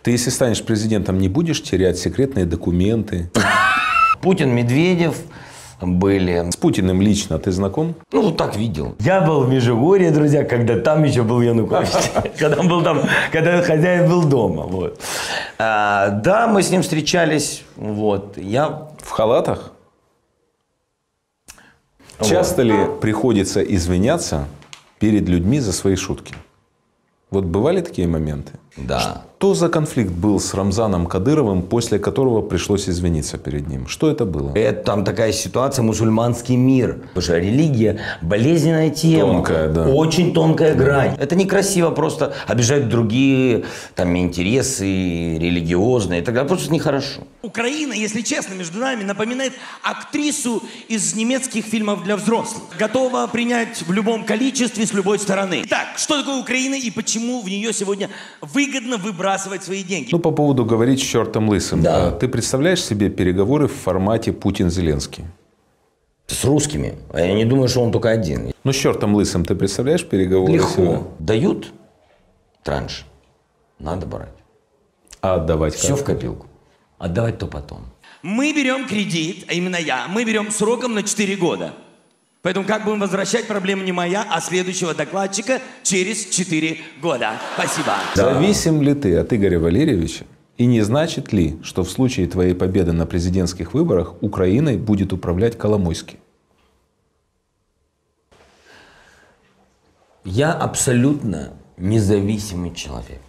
Ты, если станешь президентом, не будешь терять секретные документы? Путин, Медведев были. С Путиным лично ты знаком? Ну, вот так видел. Я был в Межигорье, друзья, когда там еще был Янукович. Когда он был там, когда хозяин был дома. Вот. Да, мы с ним встречались. Вот. Я... В халатах? Часто ли приходится извиняться перед людьми за свои шутки? Вот бывали такие моменты? Да. Что за конфликт был с Рамзаном Кадыровым, после которого пришлось извиниться перед ним? Что это было? Это там такая ситуация, мусульманский мир. Потому что религия – болезненная тема. Тонкая, да. Очень тонкая грань. Это некрасиво просто обижать другие там, интересы религиозные. Это просто нехорошо. Украина, если честно, между нами, напоминает актрису из немецких фильмов для взрослых. Готова принять в любом количестве с любой стороны. Итак, что такое Украина и почему в нее сегодня выгодно выбрасывать свои деньги? Ну, по поводу говорить с чертом лысым. Да. Ты представляешь себе переговоры в формате Путин-Зеленский? С русскими. А я не думаю, что он только один. Ну, с чертом лысым ты представляешь переговоры? Легко. Дают транш. Надо брать. А отдавать Все как? в копилку. Отдавать то потом. Мы берем кредит, а именно я, мы берем сроком на 4 года. Поэтому как будем возвращать, проблема не моя, а следующего докладчика через 4 года. Спасибо. Зависим ли ты от Игоря Валерьевича? И не значит ли, что в случае твоей победы на президентских выборах Украиной будет управлять Коломойский? Я абсолютно независимый человек.